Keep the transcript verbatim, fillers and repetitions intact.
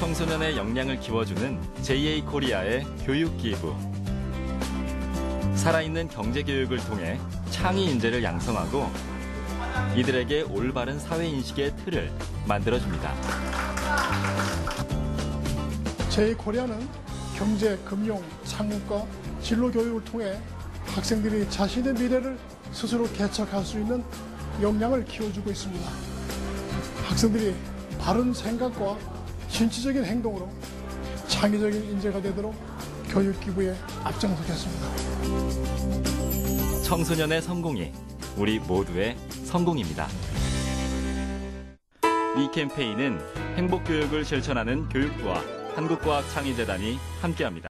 청소년의 역량을 키워주는 제이에이 코리아의 교육기부. 살아있는 경제교육을 통해 창의 인재를 양성하고 이들에게 올바른 사회인식의 틀을 만들어줍니다. 제이에이 코리아는 경제, 금융, 상문과 진로 교육을 통해 학생들이 자신의 미래를 스스로 개척할 수 있는 역량을 키워주고 있습니다. 학생들이 바른 생각과 진취적인 행동으로 창의적인 인재가 되도록 교육 기부에 앞장서겠습니다. 청소년의 성공이 우리 모두의 성공입니다. 이 캠페인은 행복교육을 실천하는 교육부와 한국과학창의재단이 함께합니다.